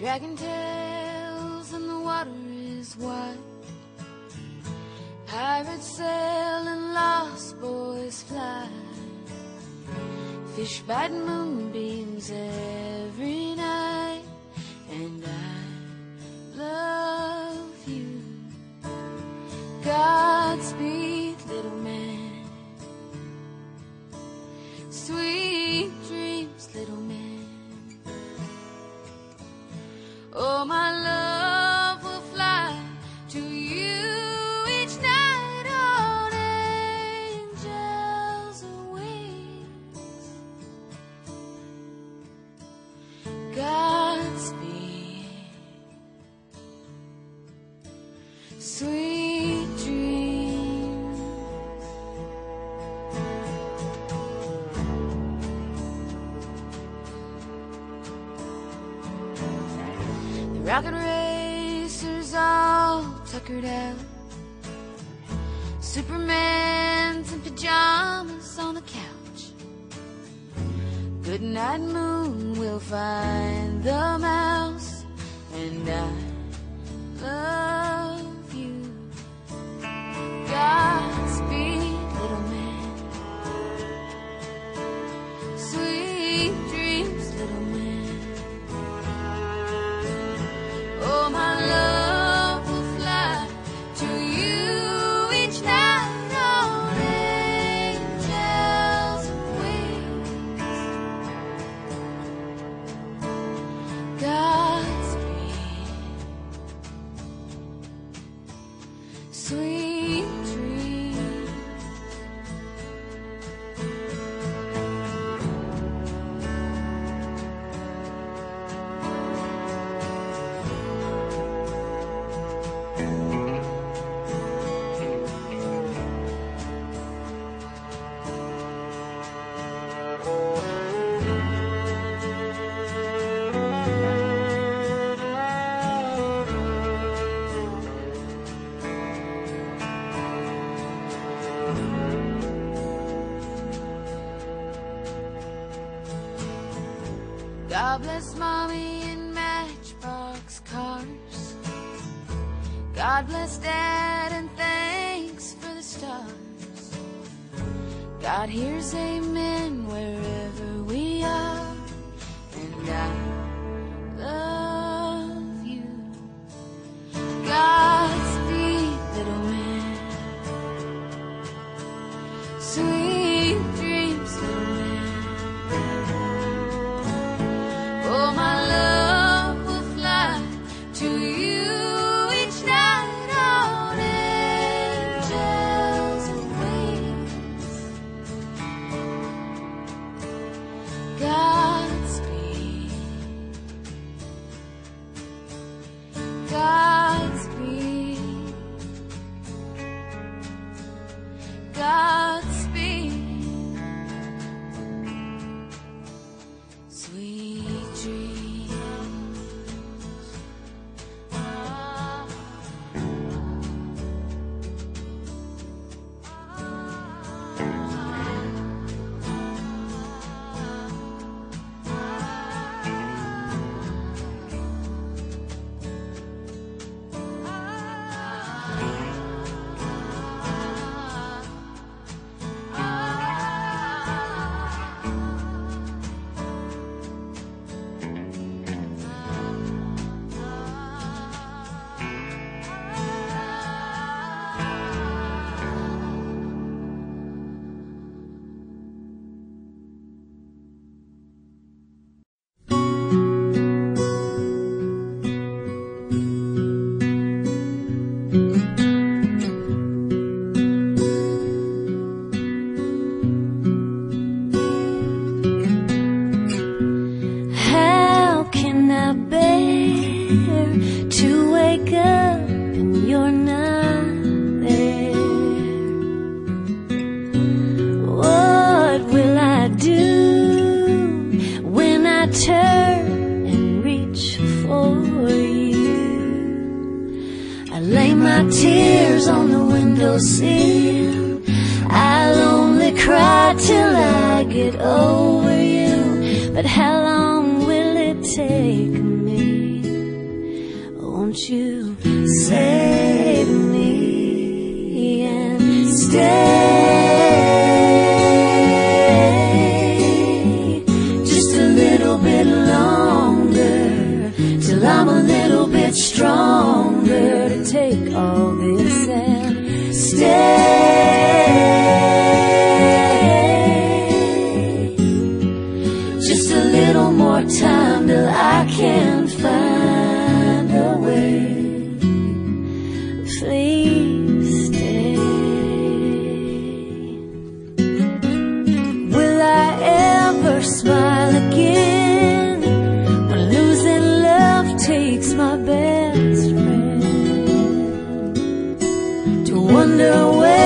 Dragging tails and the water is wide. Pirates sail and lost boys fly. Fish bite moonbeams every night. And I love you. Godspeed, little man. Sweet dreams, little man. Oh, my love will fly to you each night on angels' wings. Godspeed, sweet dreams. The rocket racers all tuckered out. Superman's in pajamas on the couch. Good night, moon, we'll find the mouse. And I love you. Godspeed, little man. Sweet dreams, little man. Oh, my love will fly to you each night on angels' wings. Godspeed, sweet dreams. God bless Mommy and Matchbox cars. God bless Dad and thanks for the stars. God hears amen wherever we are. And I love you. Godspeed, little man. Sweet dreams, little man. Oh, my love will fly to you each night on angels' wings. Godspeed, Godspeed, Godspeed, sweet dreams. How can I bear to wake up and you're not there? What will I do when I turn and reach for you? I lay my tears on the windowsill. I'll only cry till I get over you. But how long will it take me? won't you save me and stay just a little bit longer, till I'm a little bit stronger to take all this and stay just a little more time till I can find a way. Please stay. Will I ever smile again when losing love takes my best friend? To wonder where